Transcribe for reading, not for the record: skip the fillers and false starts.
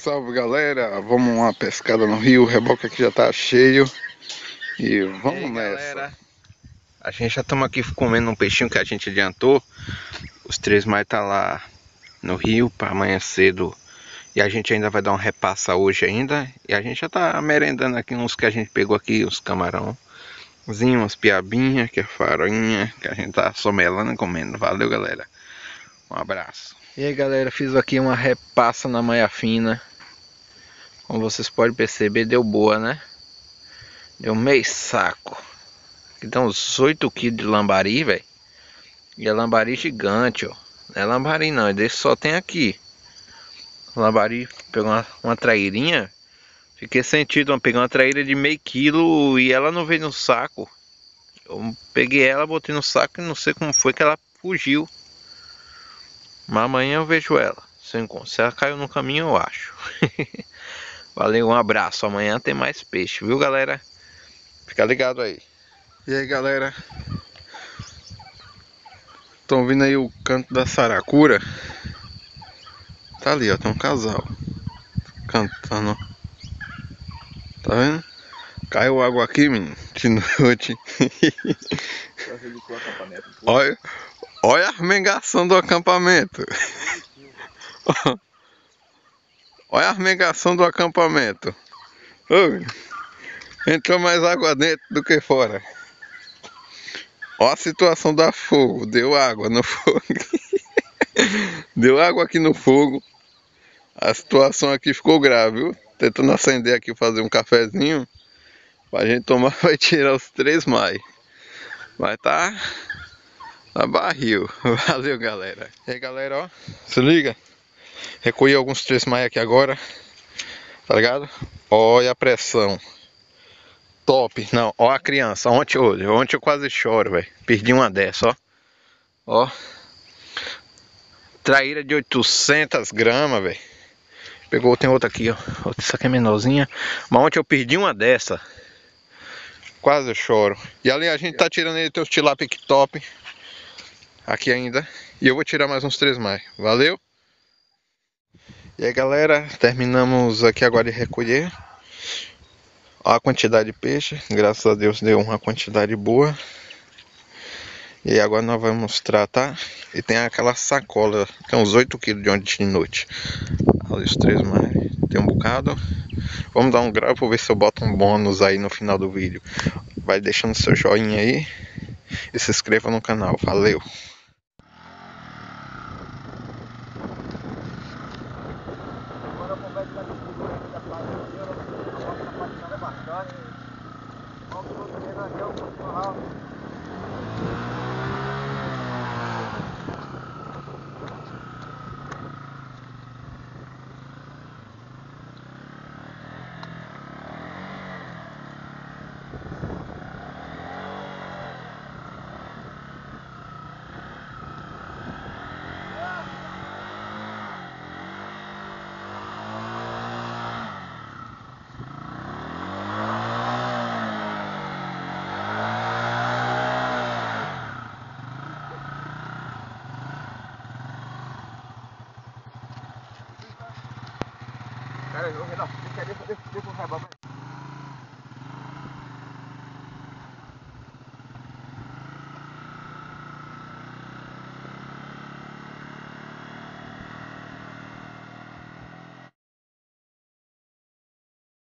Salve galera, vamos uma pescada no rio, o reboque aqui já tá cheio e vamos aí, nessa. Galera, a gente já estamos aqui comendo um peixinho que a gente adiantou. Os 3 mais tá lá no rio para amanhã cedo e a gente ainda vai dar um repassa hoje ainda. E a gente já tá merendando aqui uns que a gente pegou aqui, uns camarãozinhos, umas piabinhas, que é farinha, que a gente tá só melando e comendo. Valeu, galera, um abraço. E aí, galera, fiz aqui uma repassa na malha fina. Como vocês podem perceber, deu boa, né? Deu meio saco. Aqui dá uns 8 kg de lambari, velho. E é lambari gigante, ó. Não é lambari não, desse só tem aqui. Lambari pegou uma trairinha. Fiquei sentido, peguei uma traíra de meio quilo e ela não veio no saco. Eu peguei ela, botei no saco e não sei como foi que ela fugiu. Mas amanhã eu vejo ela. Se ela caiu no caminho, eu acho. Valeu, um abraço. Amanhã tem mais peixe, viu, galera? Fica ligado aí. E aí galera, estão vendo aí o canto da saracura? Tá ali ó, tem um casal cantando, tá vendo? Caiu água aqui, menino, de noite. Olha, olha a armegação do acampamento. Olha a armegação do acampamento. Oi, entrou mais água dentro do que fora. Olha a situação da fogo, deu água no fogo. Deu água aqui no fogo. A situação aqui ficou grave, viu? Tentando acender aqui, fazer um cafezinho pra gente tomar, vai tirar os 3 mais. Vai tá barril. Valeu, galera. E aí, galera, ó, se liga. Recolhi alguns 3 mais aqui agora, tá ligado? Olha a pressão. Top. Não, ó a criança. Ontem eu quase choro, velho. Perdi uma dessa, ó. Ó. Traíra de 800 gramas, velho. Pegou, tem outra aqui, ó. Essa aqui é menorzinha. Mas ontem eu perdi uma dessa. Quase eu choro. E ali a gente tá tirando aí teus tilápia top. Aqui ainda. E eu vou tirar mais uns 3 mais. Valeu? E aí, galera. Terminamos aqui agora de recolher. Olha a quantidade de peixe. Graças a Deus deu uma quantidade boa. E agora nós vamos tratar. E tem aquela sacola. Tem uns 8 kg de ontem de noite. Ali os 3 mais. Tem um bocado. Vamos dar um grau para ver se eu boto um bônus aí no final do vídeo. Vai deixando seu joinha aí. E se inscreva no canal. Valeu! Cara, eu não, deixa o reboque.